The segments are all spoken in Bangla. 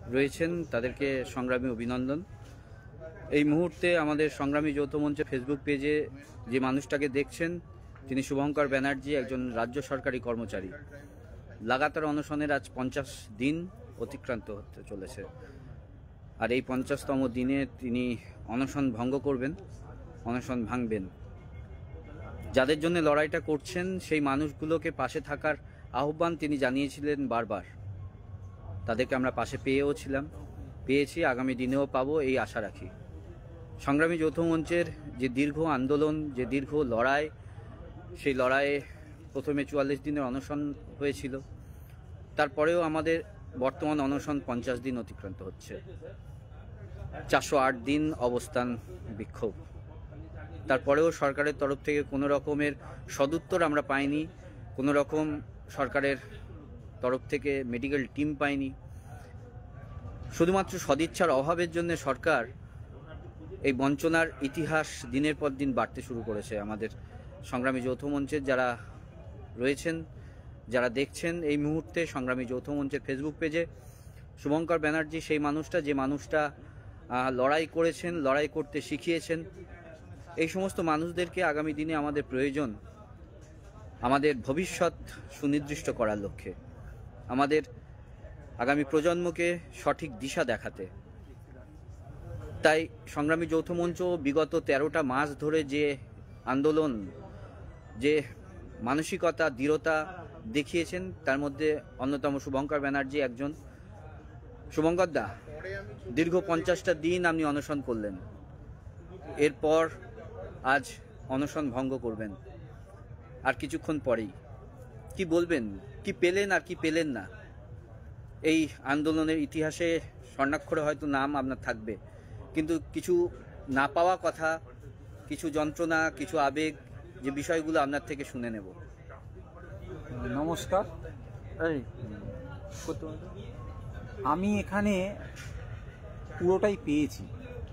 রয়েছেন তাদেরকে সংগ্রামী অভিনন্দন। এই মুহূর্তে আমাদের সংগ্রামী যৌথ মঞ্চে ফেসবুক পেজে যে মানুষটাকে দেখছেন তিনি শুভঙ্কর ব্যানার্জি, একজন রাজ্য সরকারি কর্মচারী। লাগাতার অনশনের আজ 50 দিন অতিক্রান্ত হতে চলেছে। আর এই 50তম দিনে তিনি অনশন ভঙ্গ করবেন, অনশন ভাঙবেন। যাদের জন্য লড়াইটা করছেন সেই মানুষগুলোকে পাশে থাকার আহ্বান তিনি জানিয়েছিলেন বারবার। তাদেরকে আমরা পাশে পেয়েছি, আগামী দিনেও পাবো এই আশা রাখি। সংগ্রামী যৌথ মঞ্চের যে দীর্ঘ আন্দোলন, যে দীর্ঘ লড়াই, সেই লড়াইয়ে প্রথমে 44 দিনের অনশন হয়েছিল। তারপরেও আমাদের বর্তমান অনশন 50 দিন অতিক্রান্ত হচ্ছে। 408 দিন অবস্থান বিক্ষোভ। তারপরেও সরকারের তরফ থেকে কোনো রকমের সদুত্তর আমরা পাইনি, কোনো রকম সরকারের তরফ থেকে মেডিকেল টিম পাইনি। শুধুমাত্র সদিচ্ছার অভাবের জন্য সরকার এই বঞ্চনার ইতিহাস দিনের পর দিন বাড়তে শুরু করেছে। আমাদের সংগ্রামী যৌথ মঞ্চের যারা রয়েছেন, যারা দেখছেন এই মুহূর্তে সংগ্রামী যৌথ মঞ্চের ফেসবুক পেজে, শুভঙ্কর ব্যানার্জি সেই মানুষটা, যে মানুষটা লড়াই করেছেন, লড়াই করতে শিখিয়েছেন। এই সমস্ত মানুষদেরকে আগামী দিনে আমাদের প্রয়োজন, আমাদের ভবিষ্যৎ সুনির্দিষ্ট করার লক্ষ্যে, আমাদের আগামী প্রজন্মকে সঠিক দিশা দেখাতে। তাই সংগ্রামী যৌথ মঞ্চ বিগত 13টা মাস ধরে যে আন্দোলন, যে মানসিকতা, দৃঢ়তা দেখিয়েছেন, তার মধ্যে অন্যতম শুভঙ্কর ব্যানার্জি একজন। শুভঙ্কর দা, দীর্ঘ 50টা দিন আপনি অনশন করলেন, এরপর আজ অনশন ভঙ্গ করবেন আর কিছুক্ষণ পরেই। কি বলবেন, কি পেলেন আর কি পেলেন না? এই আন্দোলনের ইতিহাসে স্বর্ণাক্ষরে হয়তো নাম আপনার থাকবে, কিন্তু কিছু না পাওয়া কথা, কিছু যন্ত্রণা, কিছু আবেগ, যে বিষয়গুলো আপনার থেকে শুনে নেব। নমস্কার। আমি এখানে পুরোটাই পেয়েছি।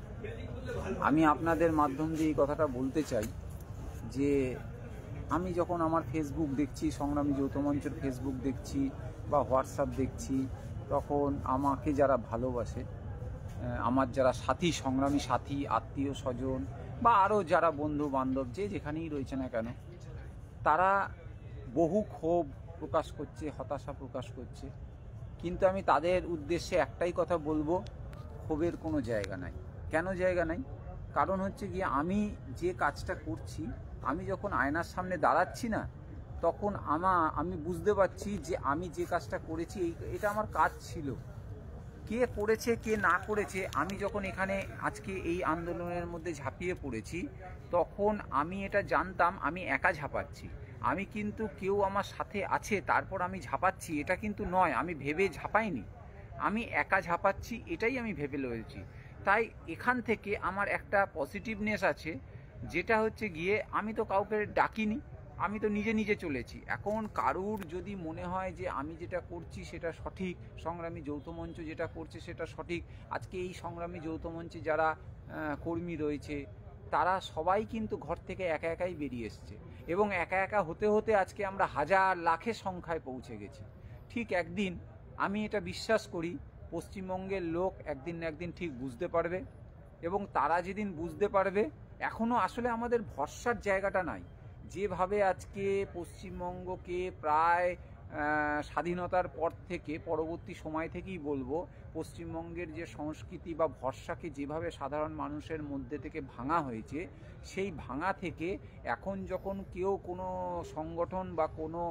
আমি আপনাদের মাধ্যম দিয়ে এই কথাটা বলতে চাই যে আমি যখন আমার ফেসবুক দেখছি, সংগ্রামী যৌথ মঞ্চের ফেসবুক দেখছি বা হোয়াটসঅ্যাপ দেখছি, তখন আমাকে যারা ভালোবাসে, আমার যারা সাথী, সংগ্রামী সাথী, আত্মীয় স্বজন বা আরও যারা বন্ধু বান্ধব যে যেখানেই রয়েছে না কেন, তারা বহু ক্ষোভ প্রকাশ করছে, হতাশা প্রকাশ করছে। কিন্তু আমি তাদের উদ্দেশ্যে একটাই কথা বলবো, ক্ষোভের কোনো জায়গা নাই। কেন জায়গা নাই? কারণ হচ্ছে গিয়ে আমি যে কাজটা করছি, আমি যখন আয়নার সামনে দাঁড়াচ্ছি না, তখন আমি বুঝতে পারছি যে আমি যে কাজটা করেছি এটা আমার কাজ ছিল। কে করেছে কে না করেছে, আমি যখন এখানে আজকে এই আন্দোলনের মধ্যে ঝাঁপিয়ে পড়েছি, তখন আমি এটা জানতাম আমি একা ঝাঁপাচ্ছি। আমি কিন্তু কেউ আমার সাথে আছে তারপর আমি ঝাঁপাচ্ছি এটা কিন্তু নয়, আমি ভেবে ঝাঁপাইনি, আমি একা ঝাঁপাচ্ছি এটাই আমি ভেবে লয়েছি। তাই এখান থেকে আমার একটা পজিটিভনেস আছে, যেটা হচ্ছে গিয়ে আমি তো কাউকে ডাকিনি, আমি তো নিজে নিজে চলেছি। এখন কারুর যদি মনে হয় যে আমি যেটা করছি সেটা সঠিক, সংগ্রামী যৌথ মঞ্চ যেটা করছে সেটা সঠিক, আজকে এই সংগ্রামী যৌথ মঞ্চে যারা কর্মী রয়েছে তারা সবাই কিন্তু ঘর থেকে একা একাই বেরিয়ে এসছে, এবং একা একা হতে হতে আজকে আমরা হাজার লাখের সংখ্যায় পৌঁছে গেছি। ঠিক একদিন, আমি এটা বিশ্বাস করি, পশ্চিমবঙ্গের লোক একদিন না একদিন ঠিক বুঝতে পারবে, এবং তারা যেদিন বুঝতে পারবে, এখনও আসলে আমাদের ভরসার জায়গাটা নাই। যেভাবে আজকে পশ্চিমবঙ্গকে প্রায় স্বাধীনতার পর থেকে, পরবর্তী সময় থেকেই বলবো, পশ্চিমবঙ্গের যে সংস্কৃতি বা ভরসাকে যেভাবে সাধারণ মানুষের মধ্যে থেকে ভাঙা হয়েছে, সেই ভাঙা থেকে এখন যখন কেউ কোনো সংগঠন বা কোনো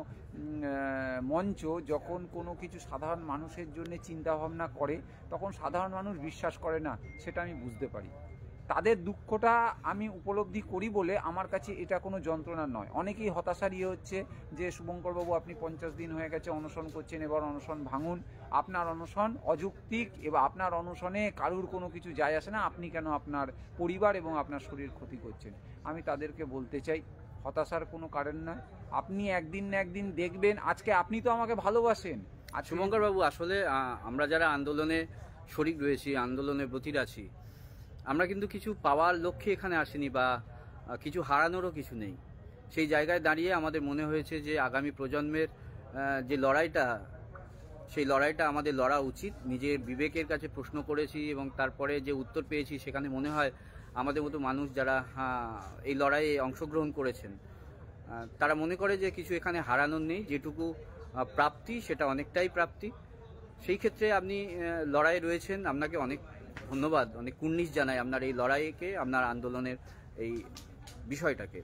মঞ্চ যখন কোনো কিছু সাধারণ মানুষের জন্য চিন্তাভাবনা করে, তখন সাধারণ মানুষ বিশ্বাস করে না, সেটা আমি বুঝতে পারি। তাদের দুঃখটা আমি উপলব্ধি করি বলে আমার কাছে এটা কোনো যন্ত্রণা নয়। অনেকেই হতাশার হচ্ছে যে শুভঙ্করবাবু আপনি 50 দিন হয়ে গেছে অনশন করছেন, এবার অনশন ভাঙুন। আপনার অনশন অযৌক্তিক, এবার আপনার অনশনে কারুর কোনো কিছু যায় আসে না, আপনি কেন আপনার পরিবার এবং আপনার শরীর ক্ষতি করছেন। আমি তাদেরকে বলতে চাই, হতাশার কোনো কারণ নয়। আপনি একদিন না একদিন দেখবেন, আজকে আপনি তো আমাকে ভালোবাসেন। শুভঙ্করবাবু, আসলে আমরা যারা আন্দোলনে শরিক রয়েছি, আন্দোলনের ব্রতী আছি, আমরা কিন্তু কিছু পাওয়ার লক্ষ্যে এখানে আসিনি বা কিছু হারানোরও কিছু নেই। সেই জায়গায় দাঁড়িয়ে আমাদের মনে হয়েছে যে আগামী প্রজন্মের যে লড়াইটা সেই লড়াইটা আমাদের লড়া উচিত। নিজের বিবেকের কাছে প্রশ্ন করেছি এবং তারপরে যে উত্তর পেয়েছি সেখানে মনে হয় আমাদের মতো মানুষ যারা এই লড়াইয়ে অংশগ্রহণ করেছেন তারা মনে করে যে কিছু এখানে হারানোর নেই, যেটুকু প্রাপ্তি সেটা অনেকটাই প্রাপ্তি। সেই ক্ষেত্রে আপনি লড়াইয়ে রয়েছেন, আপনাকে অনেক ধন্যবাদ, অনেক কুর্নিশ জানাই আপনার এই লড়াইকে, আপনার আন্দোলনের এই বিষয়টাকে।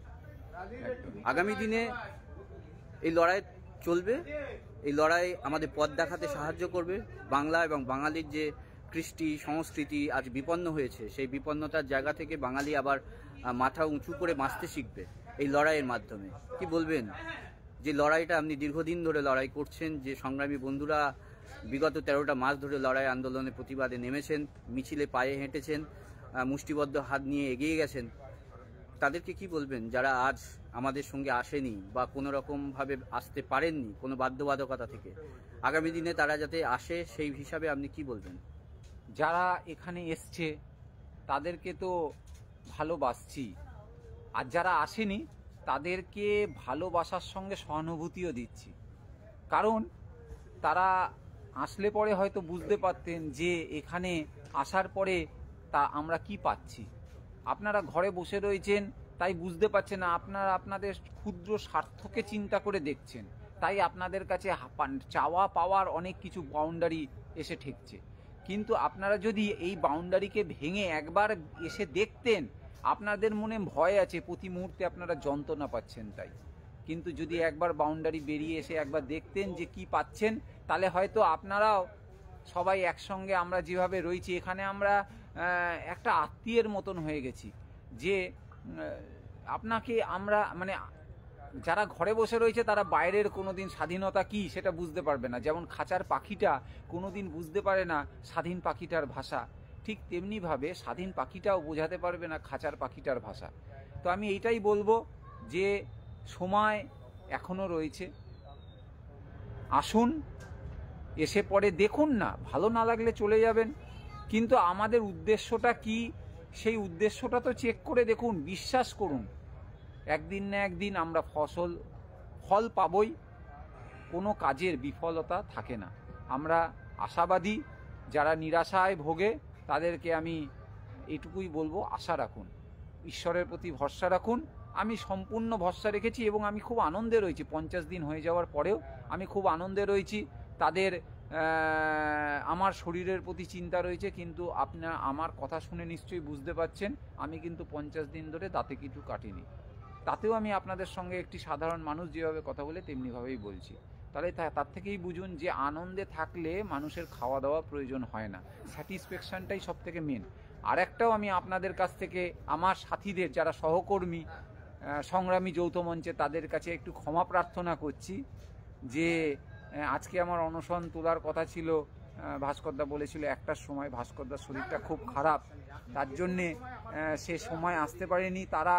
আগামী দিনে এই লড়াই চলবে, এই লড়াই আমাদের পথ দেখাতে সাহায্য করবে। বাংলা এবং বাঙালির যে কৃষ্টি সংস্কৃতি আজ বিপন্ন হয়েছে, সেই বিপন্নতার জায়গা থেকে বাঙালি আবার মাথা উঁচু করে বাঁচতে শিখবে এই লড়াইয়ের মাধ্যমে। কি বলবেন, যে লড়াইটা আপনি দীর্ঘদিন ধরে লড়াই করছেন, যে সংগ্রামী বন্ধুরা বিগত 13টা মাস ধরে লড়াই আন্দোলনে প্রতিবাদে নেমেছেন, মিছিলে পায়ে হেঁটেছেন, মুষ্টিবদ্ধ হাত নিয়ে এগিয়ে গেছেন, তাদেরকে কি বলবেন যারা আজ আমাদের সঙ্গে আসেনি বা কোনো রকমভাবে আসতে পারেননি কোনো বাধ্যবাধকতা থেকে? আগামী দিনে তারা যাতে আসে সেই হিসাবে আপনি কি বলবেন? যারা এখানে এসছে তাদেরকে তো ভালোবাসছি, আর যারা আসেনি তাদেরকে ভালোবাসার সঙ্গে সহানুভূতিও দিচ্ছি। কারণ তারা আসলে পরে হয়তো বুঝতে পারতেন যে এখানে আসার পরে তা আমরা কি পাচ্ছি। আপনারা ঘরে বসে রয়েছেন তাই বুঝতে পারছেন না, আপনারা আপনাদের ক্ষুদ্র স্বার্থকে চিন্তা করে দেখছেন, তাই আপনাদের কাছে চাওয়া পাওয়ার অনেক কিছু বাউন্ডারি এসে ঠেকছে। কিন্তু আপনারা যদি এই বাউন্ডারিকে ভেঙে একবার এসে দেখতেন, আপনাদের মনে ভয় আছে, প্রতি মুহূর্তে আপনারা যন্ত্রণা পাচ্ছেন তাই। কিন্তু যদি একবার বাউন্ডারি বেরিয়ে এসে একবার দেখতেন যে কি পাচ্ছেন, তাহলে হয়তো আপনারাও সবাই একসঙ্গে আমরা যেভাবে রয়েছি এখানে আমরা একটা আত্মীয়ের মতন হয়ে গেছি। যে আপনাকে আমরা মানে যারা ঘরে বসে রয়েছে তারা বাইরের কোনোদিন স্বাধীনতা কি সেটা বুঝতে পারবে না। যেমন খাঁচার পাখিটা কোনোদিন বুঝতে পারে না স্বাধীন পাখিটার ভাষা, ঠিক তেমনিভাবে স্বাধীন পাখিটাও বোঝাতে পারবে না খাঁচার পাখিটার ভাষা। তো আমি এইটাই বলবো যে সময় এখনো রয়েছে, আসুন, এসে পরে দেখুন না, ভালো না লাগলে চলে যাবেন, কিন্তু আমাদের উদ্দেশ্যটা কি সেই উদ্দেশ্যটা তো চেক করে দেখুন, বিশ্বাস করুন, একদিন না একদিন আমরা ফল পাবই, কোনো কাজের বিফলতা থাকে না। আমরা আশাবাদী, যারা নিরাশায় ভোগে তাদেরকে আমি এটুকুই বলবো, আশা রাখুন, ঈশ্বরের প্রতি ভরসা রাখুন। আমি সম্পূর্ণ ভরসা রেখেছি এবং আমি খুব আনন্দে রয়েছি। 50 দিন হয়ে যাওয়ার পরেও আমি খুব আনন্দে রয়েছি। তাদের আমার শরীরের প্রতি চিন্তা রয়েছে, কিন্তু আপনারা আমার কথা শুনে নিশ্চয়ই বুঝতে পারছেন আমি কিন্তু 50 দিন ধরে দাঁতে কিছু কাটিনি। তাতেও আমি আপনাদের সঙ্গে একটি সাধারণ মানুষ যেভাবে কথা বলে তেমনিভাবেই বলছি। তাহলে তার থেকেই বুঝুন যে আনন্দে থাকলে মানুষের খাওয়া দাওয়া প্রয়োজন হয় না, স্যাটিসফ্যাকশানটাই সব থেকে মেন। আর একটাও আমি আপনাদের কাছ থেকে আমার সাথীদের যারা সহকর্মী সংগ্রামী যৌথ মঞ্চে তাদের কাছে একটু ক্ষমা প্রার্থনা করছি যে আজকে আমার অনশন তোলার কথা ছিল। ভাস্করদা বলেছিল 1টার সময়, ভাস্করদার শরীরটা খুব খারাপ, তার জন্যে সে সময় আসতে পারেনি। তারা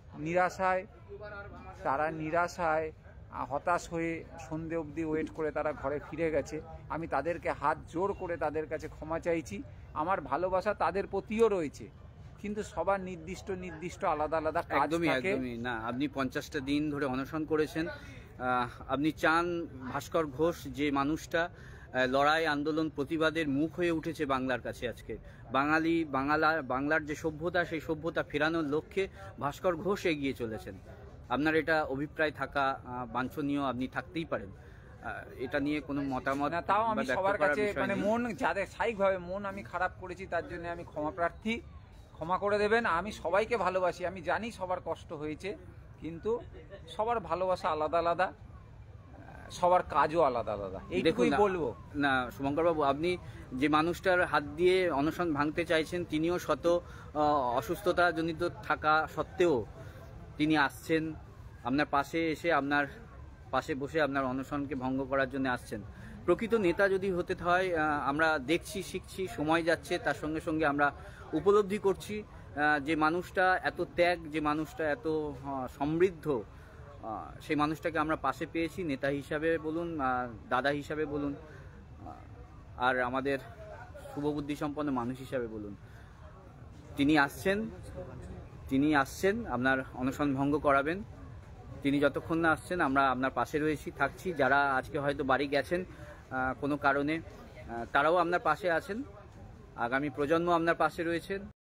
নিরাশায় হতাশ হয়ে সন্ধে অবধি ওয়েট করে তারা ঘরে ফিরে গেছে। আমি তাদেরকে হাত জোর করে তাদের কাছে ক্ষমা চাইছি। আমার ভালোবাসা তাদের প্রতিও রয়েছে, কিন্তু সবার নির্দিষ্ট আলাদা আলাদা কাজ থাকে। একদমই না, আপনি 50টা দিন ধরে অনশন করেছেন, আপনি চান ভাস্কর ঘোষ যে মানুষটা লড়াই আন্দোলন প্রতিবাদের মুখ হয়ে উঠেছে বাংলার কাছে, আজকে বাংলার যে সভ্যতা সেই সভ্যতা ফেরানোর লক্ষ্যে ভাস্কর ঘোষ এগিয়ে চলেছেন। আপনার এটা অভিপ্রায় থাকা বাঞ্ছনীয়, আপনি থাকতেই পারেন, এটা নিয়ে কোনো মতামত না। তাও আমি সবার কাছে মানে মন যাদের স্বাভাবিকভাবে মন আমি খারাপ করেছি তার জন্য আমি ক্ষমা প্রার্থী, ক্ষমা করে দেবেন। আমি সবাইকে ভালোবাসি, আমি জানি সবার কষ্ট হয়েছে, কিন্তু সবার ভালোবাসা আলাদা আলাদা, সবার কাজও আলাদা আলাদা, এইটুকুই বলবো। না শুভঙ্কর বাবু, আপনি যে মানুষটার হাত দিয়ে অনশন ভাঙতে চাইছেন তিনিও শত অসুস্থতা জনিত থাকা সত্ত্বেও তিনি আসছেন আপনার পাশে এসে, আপনার পাশে বসে আপনার অনশনকে ভঙ্গ করার জন্য আসছেন। প্রকৃত নেতা যদি হতে হয়, আমরা দেখছি, শিখছি, সময় যাচ্ছে, তার সঙ্গে সঙ্গে আমরা উপলব্ধি করছি যে মানুষটা এত ত্যাগ, যে মানুষটা এত সমৃদ্ধ, সেই মানুষটাকে আমরা পাশে পেয়েছি, নেতা হিসাবে বলুন, দাদা হিসাবে বলুন, আর আমাদের শুভবুদ্ধি সম্পন্ন মানুষ হিসাবে বলুন। তিনি আসছেন আপনার অনশন ভঙ্গ করাবেন। তিনি যতক্ষণ না আসছেন আমরা আপনার পাশে রয়েছি, থাকছি। যারা আজকে হয়তো বাড়ি গেছেন, কোনো কারণে তারাও আপনার পাশে আছেন, আগামী প্রজন্ম আপনার পাশে রয়েছেন।